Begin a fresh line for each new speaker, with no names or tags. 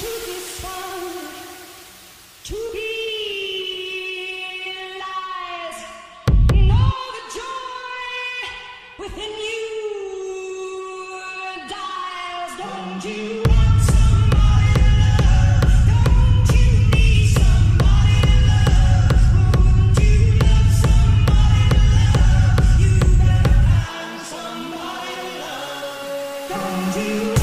truth is found to be lies. Know the joy within you dies. Don't you want somebody to love? Don't you need somebody to love? Won't you love somebody to love? You better find somebody to love. Don't you